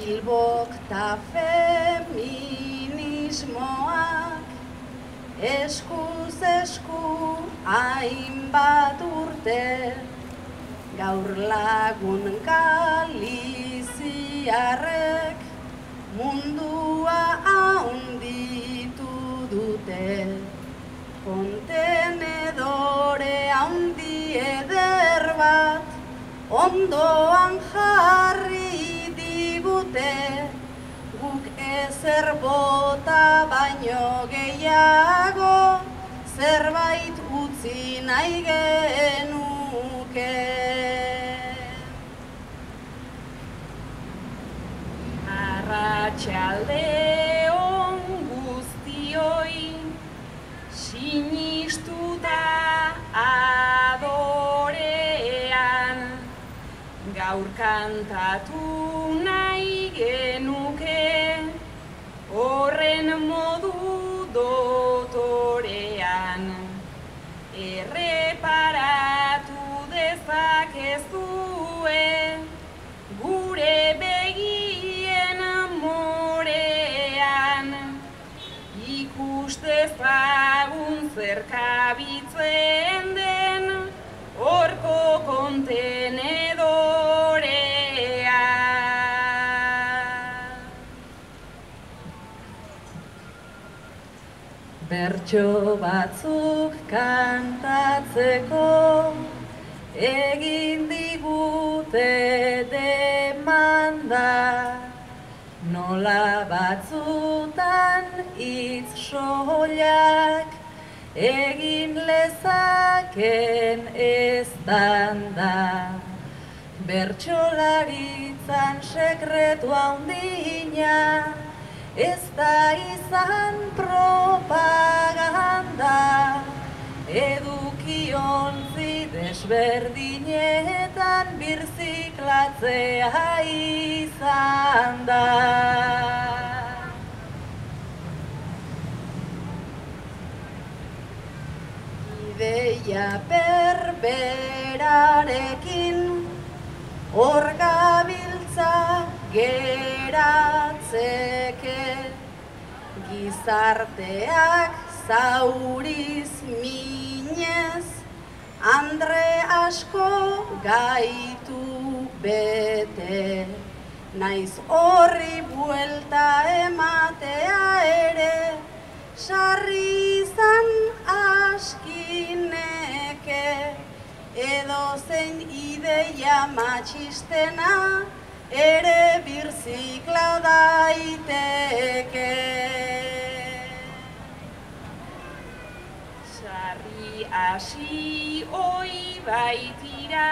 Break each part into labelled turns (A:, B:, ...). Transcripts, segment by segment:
A: Bilbok ta feminismoak eskuz esku hainbat urte, gaur lagun galiziarrek mundua haunditu dute. Kontenedore haundi eder bat ondoan jarri digute, guk ezer bota baino gehiago zerbait utzi nahi genuke.
B: Arratsalde on guztioi, sinistuta adorean, gaur kantatu nahi genuke, horren modu dotorean. Erreparatu dezakezue gure begien morean, ikus dezagun zer kabitzen den horko kontenedorea.
A: Bertso batzuk kantatzeko egin digute demanda, nola batzutan hitz soilak egin lezaken eztanda. Bertsolaritzan sekretu handina, ez da izan propaganda, edukiontzi desberdinetan birziklatzea izan da. Ideia berberarekin hor gabiltza geratzeke, gizarteak zauriz minez, andre asko gaitu bete, naiz horri buelta ematea ere, sarri izan askineke, edozein ideia matxistena ere birzikla daiteke.
B: Sarri hasi oi baitira,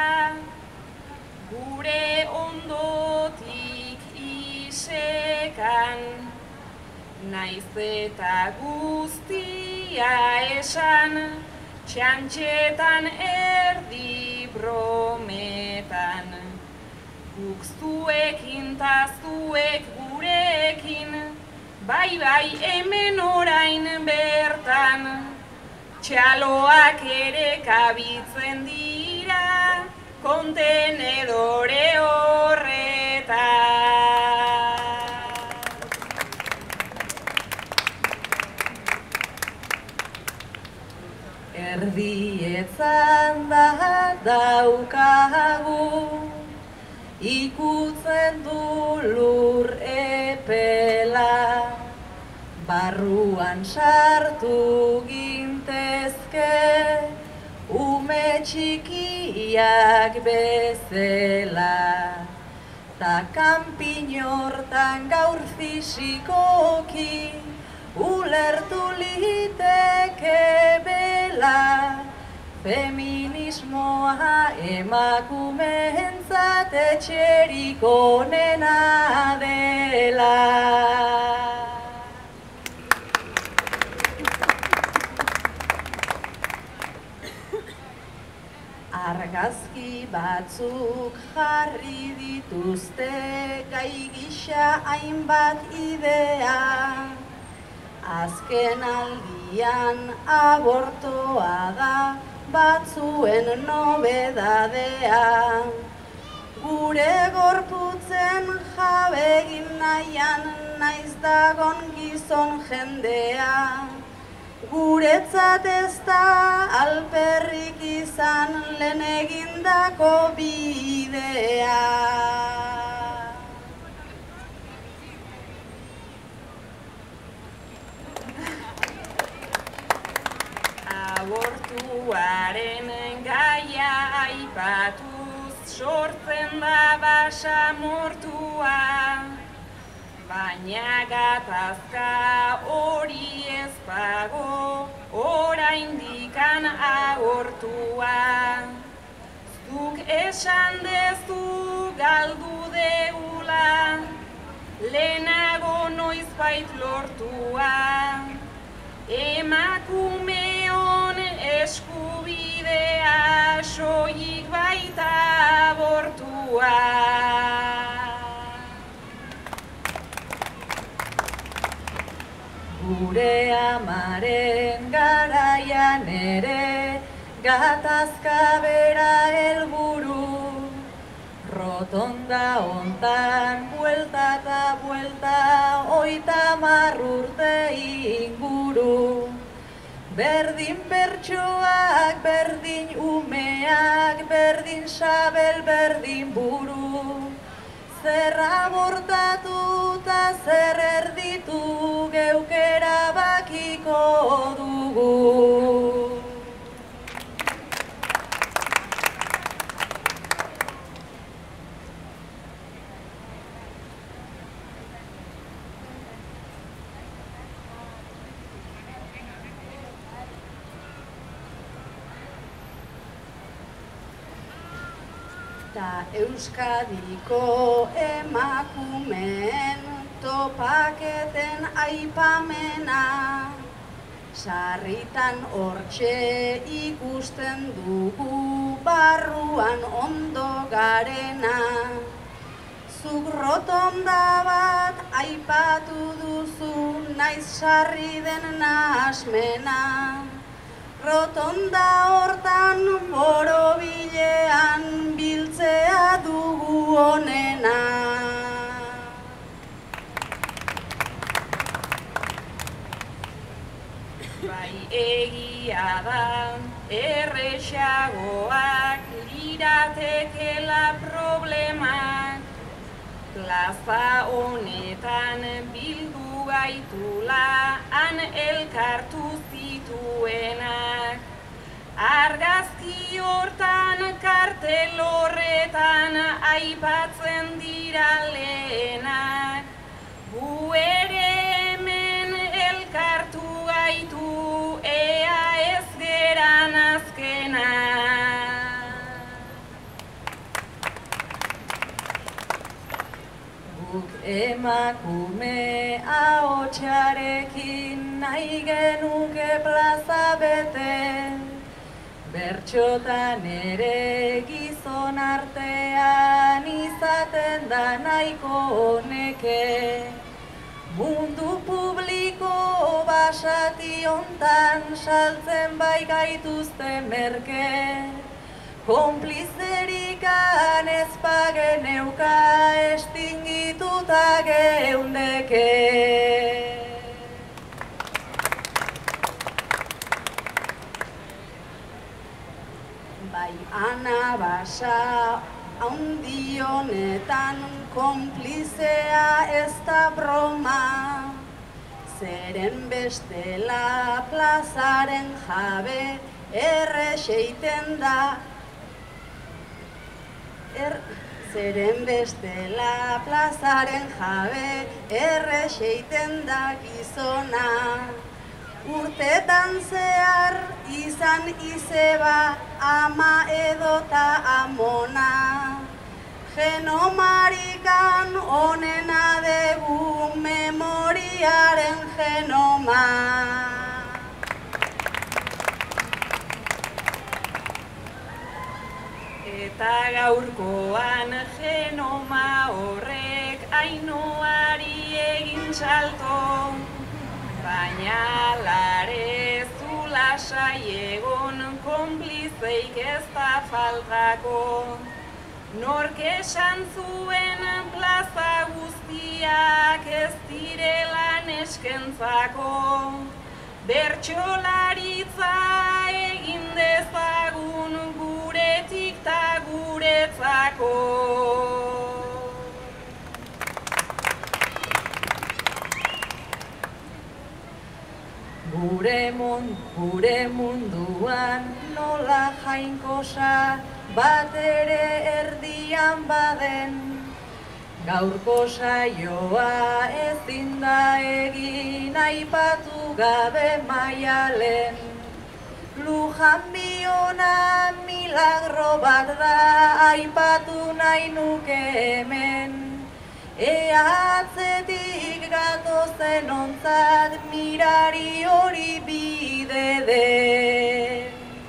B: gure ondotik isekan, naiz eta guztia esan, txantxetan erdi brometan. Guk zuekin ta zuek gurekin, bai hemen orain bertan, txaloak ere kabitzen dira kontenedore horretan.
A: Erdietzan da daukagu, ikutzen du lur epela, barruan sartu gintezke, ume txikiak bezala, ta kanpin hortan gaur fisikoki, ulertu liteke bela, feminismoa emakumeentzat etxerik onena dela. Argazki batzuk jarri dituzte gai gisa hainbat idea, azken aldian abortoa da batzuen nobedadea. Gu gure gorputzen jabegin nahian naiz dagon gizon jendea. Guretzat ez da alperrik izan lehen egindako bidea.
B: Abortuaren gaia aipatuz sortzen da basamortua, baina gatazka hori ez dago oraindikan agortua. Zuk esan dezu galdu deula, lehenago noizbait lortua. Emakumeon eskubidea soilik baita abortua.
A: Gure amaren garaian ere gatazka bera helburu. Rotonda hontan buelta eta buelta 30 urte inguru. Berdin pertsoak, berdin umeak, berdin sabel, berdin buru. Zer abortatu eta zer erditu geuk erabakiko dugu. Ta Euskadiko emakumeen topaketen aipamena, sarritan hortxe ikusten dugu barruan ondo garena. Zuk rotonda bat aipatu duzu naiz sarri den nahasmena. Rotonda hortan borobilean biltzea dugu onena.
B: Bai egia da, erresagoak liratekela problemak. Plaza honetan bildu gaitula han elkartu zituenak. Argazki hortan, kartel horretan aipatzen dira lehenak. Gu ere hemen elkartu gaitu ea ez geran azkenak.
A: Guk emakume ahotsarekin nahi genuke plaza bete, bertxotan ere gizon artean izaten da nahiko honeke. Mundu publiko basati hontan saltzen bai gaituzte merke. Konplizerikan ez pageneuka estingituta geundeke. Bai anabasa handi honetan konplizea ez da broma. Zeren bestela plazaren jabe errexeiten da. Zeren bestela plazaren jabe errexeiten da gizona. Urtetan zehar izan izeba ama edota amona. Genomarikan onena dugu memoriaren genoma.
B: Eta gaurkoan genoma horrek Ainoari egin salto, baina lare zu lasai egon konplizeik ez da faltako. Nork esan zuen plaza guztiak ez direla neskentzako, bertsolaritza egin dezagun guretik ta guretzako.
A: Gure munduan nola jainkosa bat ere erdian baden, gaurko saioa ezin da egin aipatu gabe Maialen. Lujan biona milagro bat da aipatu nahi nuke hemen, ea atzetik gatozen ontzat mirari hori bide den.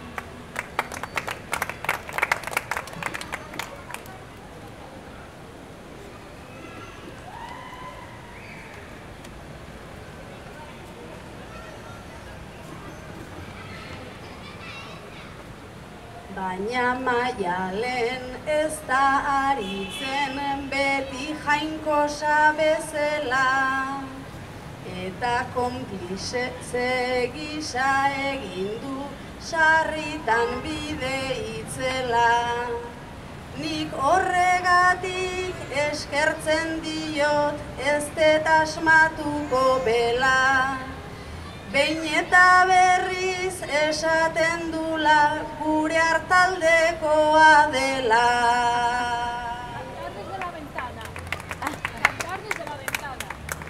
A: Baina Maialen ez da aritzen beti jainkosa bezala, eta konplize gisa egin du sarritan bide itzela. Nik horregatik eskertzen diot ez dut asmatuko bela, behin eta berriz esaten dula gure hartaldekoa dela.
C: Cantar desde la ventana. Cantar desde la ventana.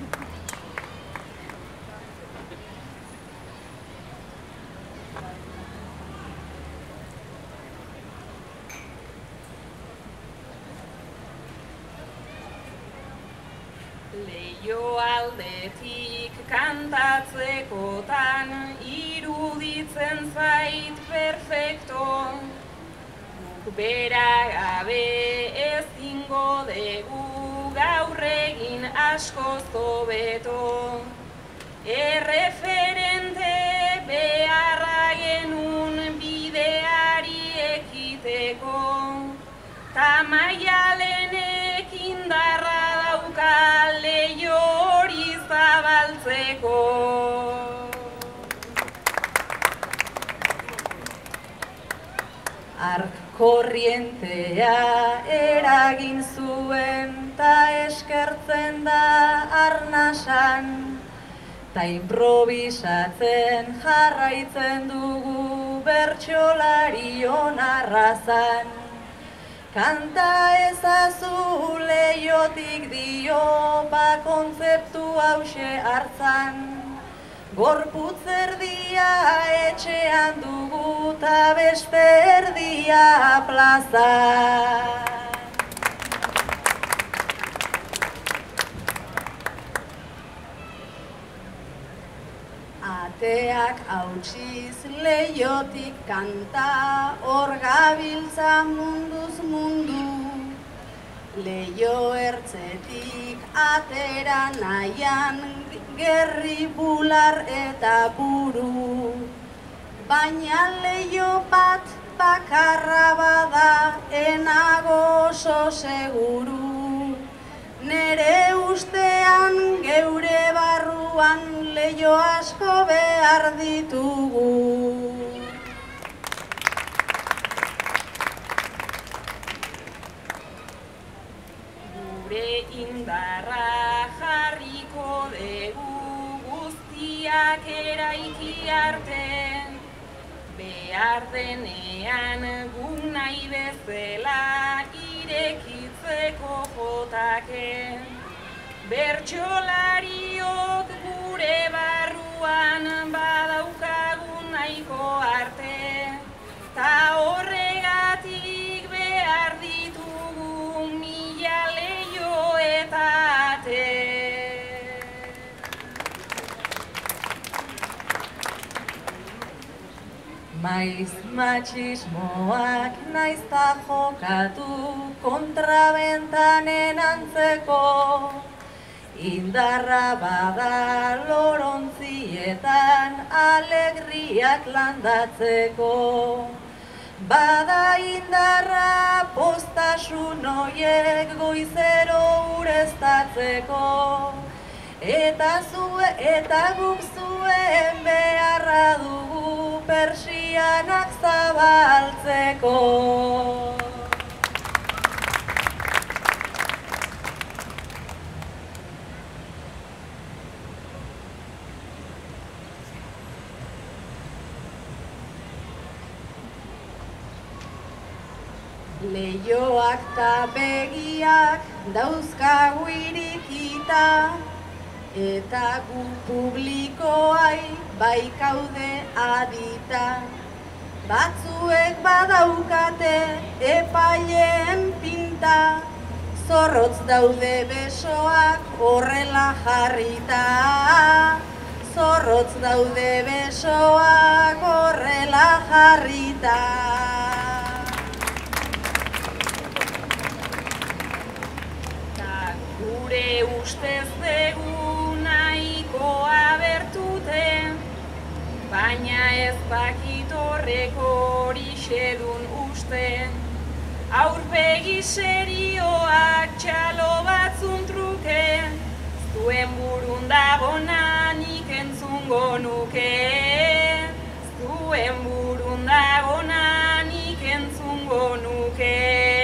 B: Leio aldetik kantatzekotan iruditzen zait perfecto, guk bera gabe ezingo dugu gaur egin askoz hobeto. Erreferente beharra genuen bideari ekiteko, ta Maialenek indarra dauka leio hori zabaltzeko. Ark korrientea eragin zuen ta eskertzen da arnasan, ta improvisatzen jarraitzen dugu bertsolari onarrazan. Kanta ezazu leiotik dio ba kontzeptu hause hartzan, gorputz erdia etxean dugu ta beste erdia plazan. Ateak hautsiz leiotik kanta, hor gabiltza munduz mundu. Leio ertzetik atera nahian, gerri bular eta buru. Baina leio bat bakarra bada, enago oso seguru. Nere ustean geure barruan leio asko behar ditugu. Gure indarra jarriko dugu guztiak eraiki arte, behar denean guk nahi bezala irekitzeko jotake. Bertsolariok gure barruan badaukagun nahiko arte, ta horregatik behar ditugu mila leio eta ate. Maiz matxismoak naizta jokatu kontrabentanen antzeko, indarra bada lorontzietan alegriak landatzeko. Bada indarra postasun hoiek goizero ureztatzeko. Eta guk zuen beharra dugu persianak zabaltzeko.
A: Leioak ta begiak dauzkagu irikita, eta gu publikoai baikaude adita. Batzuek badaukate epaileen pinta, zorrotz daude besoak horrela jarrita. Zorrotz daude besoak horrela jarrita.
B: Gure ustez dugu nahikoa bertute, baina ez dakit horrek horixe dun uste. Aurpegi serioak txalo batzun truke, zuen burun dagona nik entzungo nuke. Zuen burun dagona nik entzungo nuke.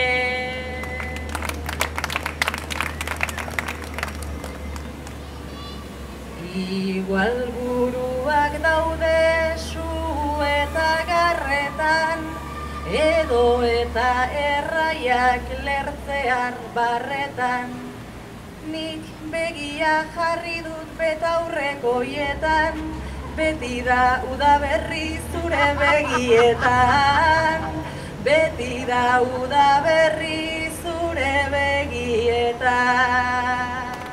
B: Igual buruak daude su eta garretan, edo eta erraiak lertzean barretan. Nik begia jarri dut betaurrekoietan, beti da udaberri zure begietan. Beti da udaberri zure begietan.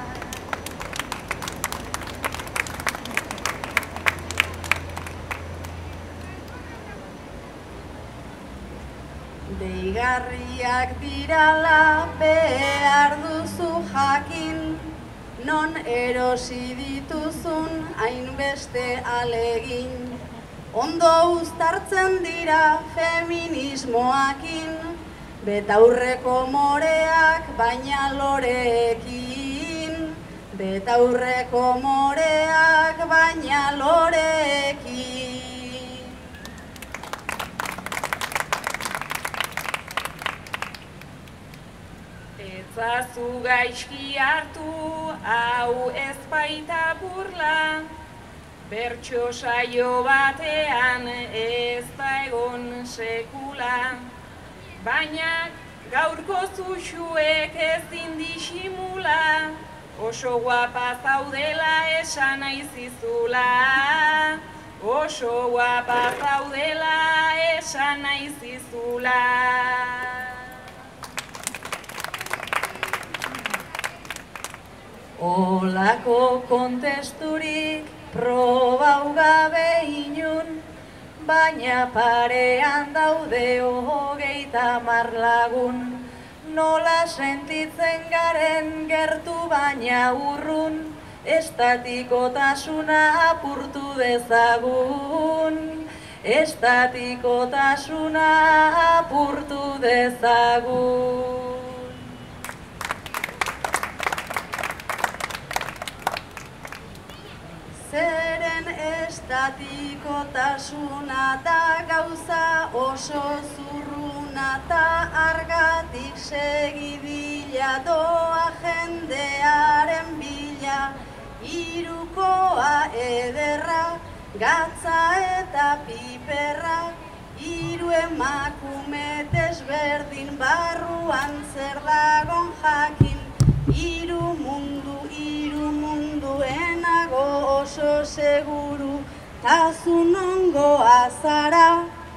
A: Deigarriak dirala behar duzu jakin, non erosi dituzun hainbeste alegin. Ondo uztartzen dira feminismoakin, betaurreko moreak baina loreekin. Betaurreko moreak baina loreekin.
B: Zazu gaizki hartu, hau ez baita burla, bertso saio batean ez da egon sekula. Baina gaurko zuxuek ezin disimula, oso guapa zaudela esan nahi zizula. Oso guapa zaudela esan nahi zizula. Olako kontesturik probau gabe inun, baina parean daude 30 lagun. Nola sentitzen garen gertu baina urrun, estatikotasuna apurtu dezagun. Estatikotasuna apurtu dezagun.
A: Zeren estatikotasuna da gauza oso zurruna, ta argatik segibila doa jendearen bila. Hirukoa ederra, gatza eta piperra, hiru emakume desberdin barruan zer dagon jakin. Hiru mundu enago oso seguru, tazu nongoa zara.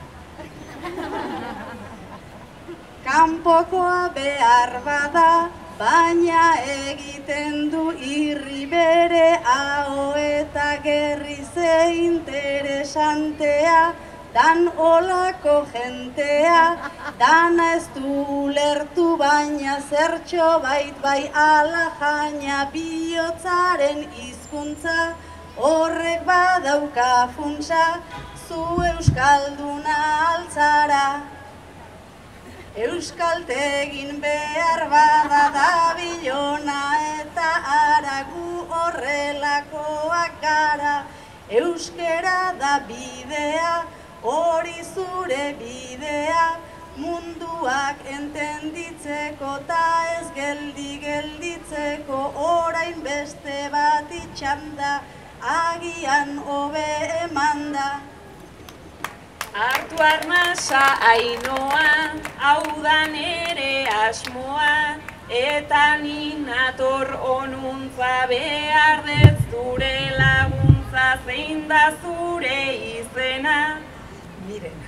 A: Kanpokoa behar bada, baina egiten du irri bere aho eta gerri ze interesantea. Dan olako jentea, dana ez du ulertu baina zertxo bait bai ala jaina bihotzaren hizkuntza, horrek badauka funtsa, zu euskalduna altzara. Euskaltegin behar bada dabilona eta aragu horrelakoak gara. Euskera da bidea, hori zure bidea, munduak entenditzeko ta ez gelditzeko orain beste bat itxanda, agian hobe emanda.
B: Hartu arnasa Ainoa, hau da nere asmoa, eta ni nator onuntza behar dez zure laguntza, zein da zure izena,
A: Miren.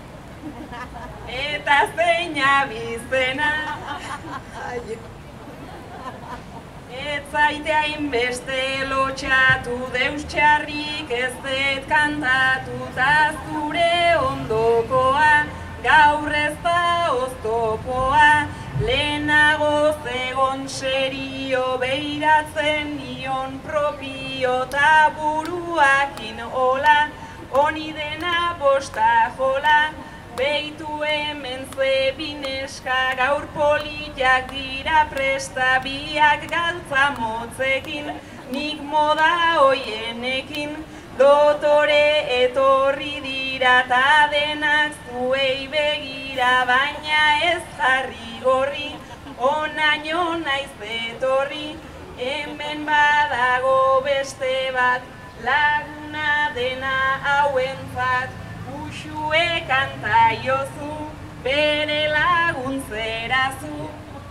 B: eta zein abizena. Ez zaite hainbeste lotxatu, deus txarrik ez dut kantatu, ta zure ondokoa, gaur ez da oztopoa, lehenago zegon serio beiratzen nion propio, ta buruakin hola, honi dena bosta jola. Beitu hemen zebineska gaur politak dira presta, biak galtza motzekin, nik moda hoienekin, dotore etorri dira ta denak zuei begira, baina ez jarri gorri, onaino naiz etorri, hemen badago beste bat, laguna dena hauentzat. Uxue kanta jozu, bere laguntzerazu.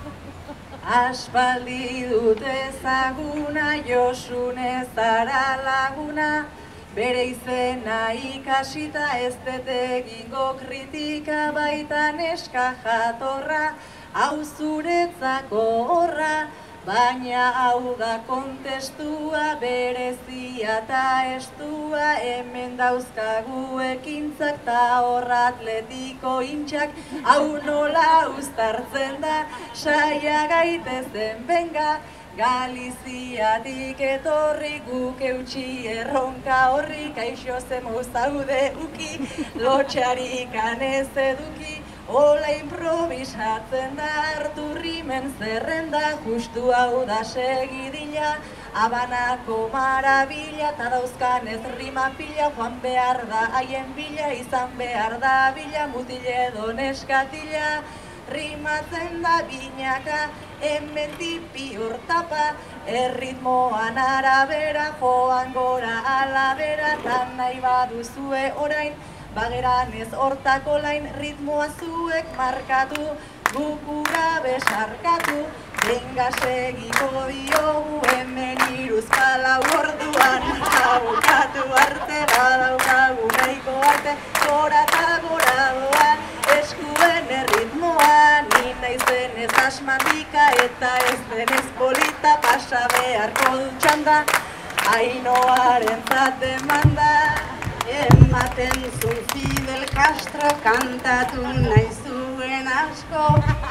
B: Aspaldi dut ezaguna, Josune zara laguna, bere izena ikasita ez dut egingo kritika, baita neska jatorra, hau zuretzako horra, baina hau da kontestua, berezia eta estua, hemen dauzkagu ekintzak ta horra atletiko intxak, hau nola uztartzen da, saia gaitezen benga, Galiziatik etorri guk eutxi erronka horri, kaixo zemo zaude uki, lotxarikan ez eduki, hola improvisatzen da, hartu rimen zerrenda, justu hau da segidila, Habanako marabila, ta dauzkan ez rima pila, joan behar da haien bila, izan behar da bila, mutile edo neskatila, rimatzen da binaka, hemen tipi hortapa, erritmoan arabera, joan gora alabera, tan nahi baduzue orain, bageran ez hortako lain, ritmoa zuek markatu, gukura besarkatu, benga segiko diogu, hemen iruzpalau orduan, abukatu arte, badaukagu nahiko arte, gora eta gora doa, eskuen erritmoa, ni naizen ez asmandika, eta ez denez polita, pasa beharko dutxanda, Ainoaren zate manda.
A: Ematen zuen Fidel Castro kantatu nahi zuen asko,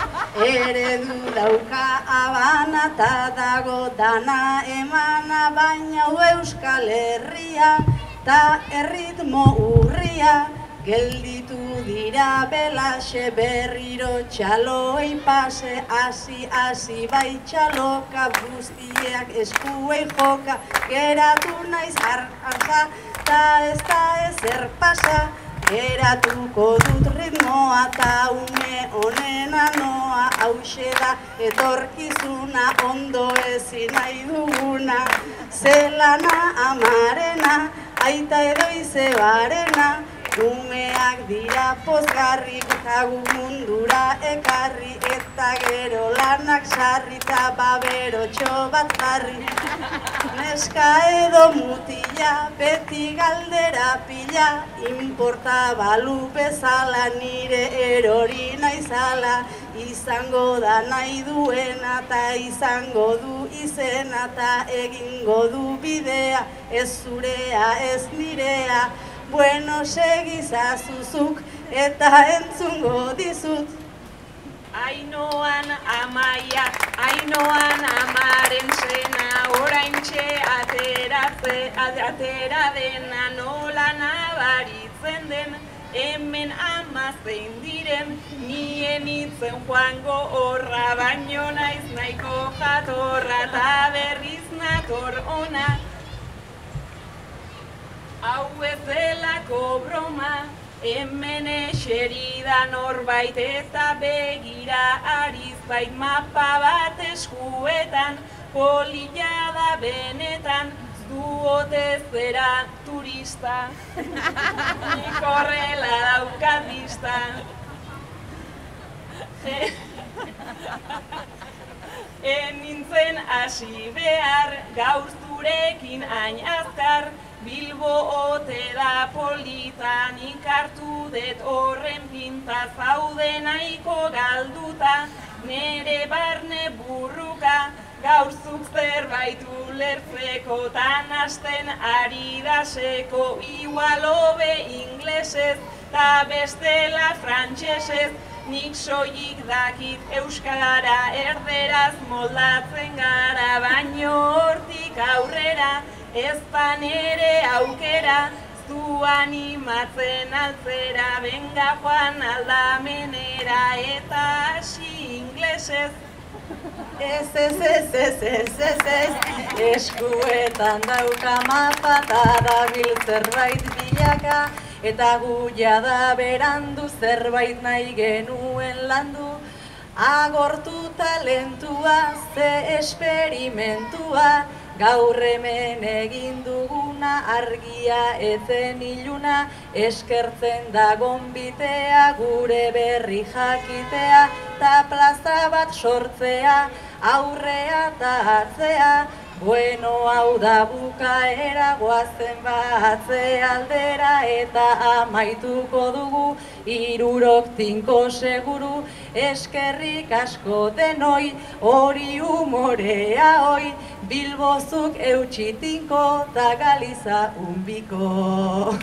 A: eredu dauka Habana ta dago dana emana, baina Euskal Herria ta erritmo urria, gelditu dira belaxe berriro txaloei pase, hasi bai txaloka, guztiak eskuei joka, geratu naiz arza, ta ez da ezer pasa, geratuko dut ritmoa, ta ume honena noa, hause da etorkizuna, ondo ezin nahi duguna, zelana amarena, aita edo izebarena, umeak dira pozgarri, gutagu mundura ekarri, eta gero lanak sarri, eta baberotxo bat jarri. Neska edo mutila, beti galdera pila, inporta balu bezala, nire erori naizala, izango da nahi duena, eta izango du izena, eta egingo du bidea, ez zurea, ez nirea, bueno, segizazuzuk eta entzungo dizut.
B: Ainoan amaia, Ainoan amaren zena, oraintxe atera dena, nola nabaritzen den, hemen ama zein diren, ni Enitzen joango horra, baino naiz nahiko jatorra, ta berriz nator ona. Hau ez delako broma, hemen eseri da norbait eta begira ariz bait mapa bat eskuetan, polilla da benetan, zuotez zera turista, nik horrela daukat bista. Nintzen hasi behar, gaur zurekin hain azkar, Bilbo ote da polita, nik hartu det horren pinta, zaude nahiko galduta, nere barne burruka, gaur zuk zerbait ulertzeko, tan hasten ari daseko, igual hobe inglesez, ta bestela frantsesez, nik soilik dakit euskara, erderaz moldatzen gara, baino hortik aurrera, ez da nere aukera, zu animatzen altzera, benga joan aldamenera, eta hasi inglesez.
A: Ez, eskuetan dauka mapa, ta dabil zerbait bilaka, eta guia da berandu zerbait nahi genuen landu, agortu talentua, ze esperimentua, gaur hemen egin duguna, argia ezen iluna, eskertzen da gonbitea, gure berri jakitea, ta plaza bat sortzea, aurrea ta atzea, bueno hau da bukaera, goazen batze aldera, eta amaituko dugu, 65 seguru, eskerrik asko denoi, hori humorea hoi, Bilbozuk eutxitinko, ta Galiza unbiko.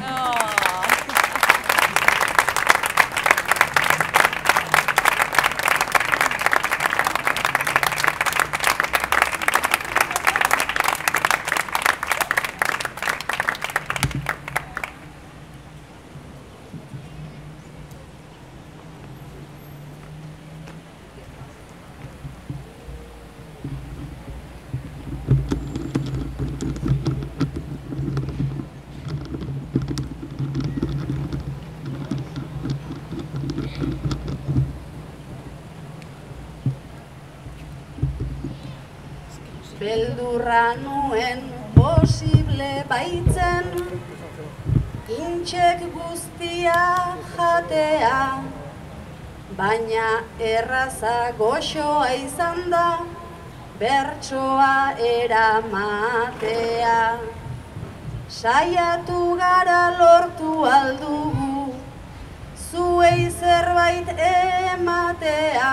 A: Beldurra nuen posible baitzen, intxek guztia jatea, baina erraza goxoa izan da, bertsoa eramatea. Saiatu gara lortu aldugu, zuei zerbait ematea,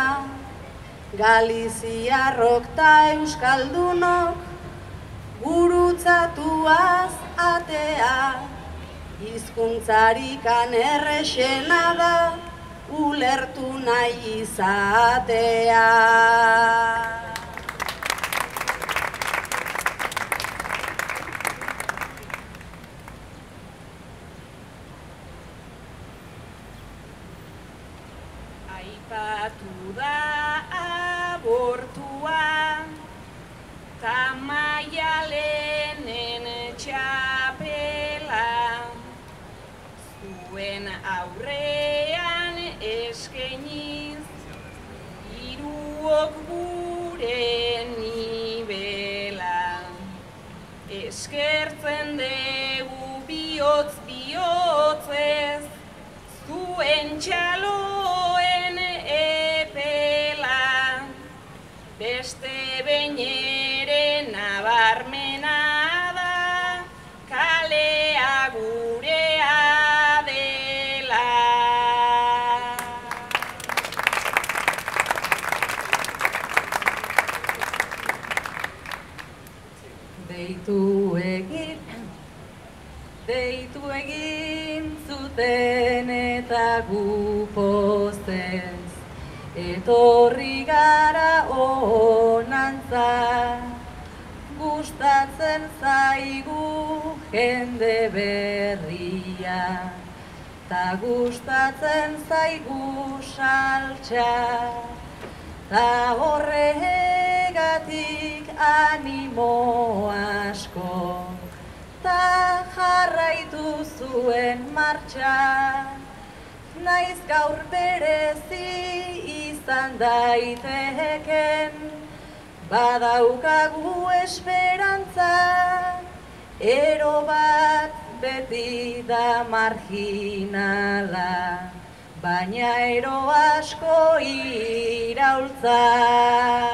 A: Galiziarrok ta euskaldunok gurutzatuaz atea, hizkuntzarikan errexena da ulertu nahi izatea.
B: Aipatu da abortua, ta Maialenen txapela, zuen aurrean eskainiz, hiruok gure nibela. Eskertzen dugu bihotz bihotzez, zuen txaloen epela, beste behin ere nabarmena da, kalea gurea dela. Deitu egin zuten eta gu pozez, etorri gara honantza, gustatzen zaigu jende berria,
A: ta gustatzen zaigu saltsa, ta horregatik animo asko, ta jarraitu zuen martxa. Naiz gaur berezi izan daiteken, badaukagu esperantza, ero bat beti da marginala, baina ero asko iraultza.